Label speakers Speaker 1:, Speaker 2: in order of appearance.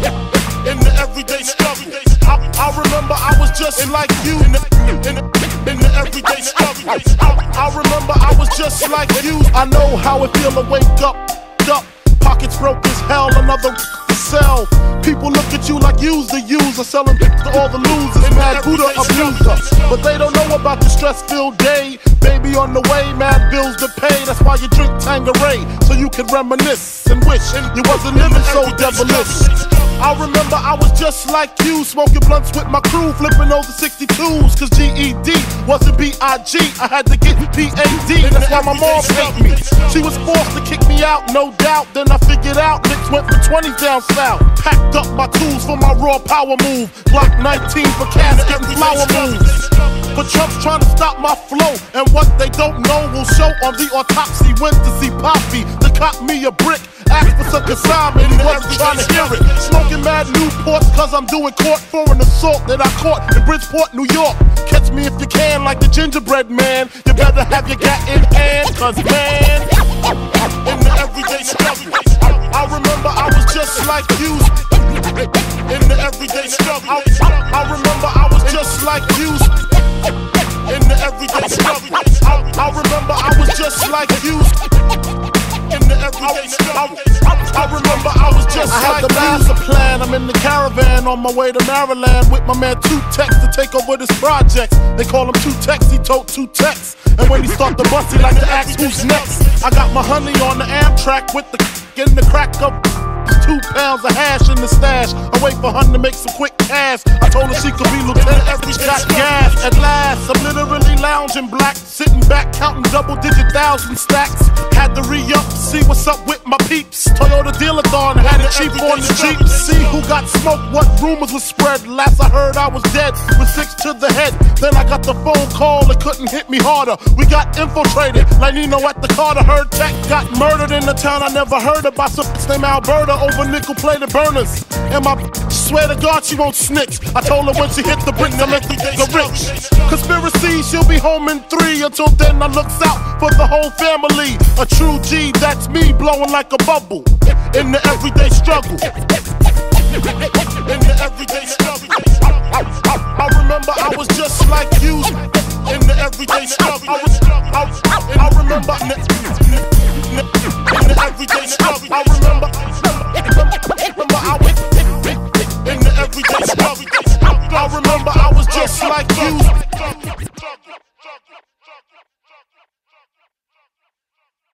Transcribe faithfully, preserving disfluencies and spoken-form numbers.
Speaker 1: in the everyday struggle. I, I remember I was just like you in the, in the, in the everyday struggle. I, I remember I was just like you. I know how it feel to wake up, up, pockets broke as hell, another to sell. People look at you like you's the user, selling to all the losers, mad Buddha abuser. But they don't know about the stress-filled day. Baby on the way, mad bills to pay. That's why you drink Tanqueray, so you can reminisce and wish you wasn't living so devilish. I remember I was just like you, smoking blunts with my crew, flipping over sixty-twos. Cause G E D wasn't B I G, I had to get P A D. That's why my mom hate me. She was forced to kick me out, no doubt. Then I figured out licks went for twenty down south. Packed up my tools for my raw power move. Glock nineteen for casket and flower moves. But Trump's trying to stop my flow, and what they don't know will show on the autopsy. Went to see Poppy to cop me a brick. Asked for some consignment, he wasn't trying to hear it. Smoking mad Newports cause I'm doing court for an assault that I caught in Bridgeport, New York. Catch me if you can like the gingerbread man. You better have your gat in hand, cause man, in the everyday struggle. I remember I was just like you in the everyday struggle. I, I remember I was just like you in the everyday struggle. I, I remember I was just like you in the everyday struggle. I, I remember I was just I like you. I had the master plan. I'm in the caravan on my way to Maryland with my man Two Tex to take over this project. They call him Two Tex, he told Two Tex. And when he start the bus, he like to ask who's next. I got my honey on the Amtrak with the in the crack up. Two pounds of hash in the stash. I wait for her to make some quick cash. I told her she could be lieutenant if we got gas. At last, I'm literally lounging black, sitting back counting double digit thousand stacks. Had to re-up, see what's up with my peeps. Toyota dealathon, had it cheap on the Jeep. See who got smoked, what rumors were spread. Last I heard I was dead, with six to the head. Then I got the phone call, it couldn't hit me harder. We got infiltrated, like Nino at the Carter. Heard Tech got murdered in the town I never heard about. Some named Alberta over nickel-plated burners. And my swear to God she won't snitch. I told her when she hit the bricks I make the rich. Conspiracy, she'll be home in three. Until then I looks out for the whole family. A true G, that's me blowing like a bubble in the everyday struggle. In the everyday struggle. I, I, I remember I was just like you in the everyday struggle. I, was, I, I remember in the, in the everyday struggle. I remember, remember I was in the everyday struggle. I remember I was just like you.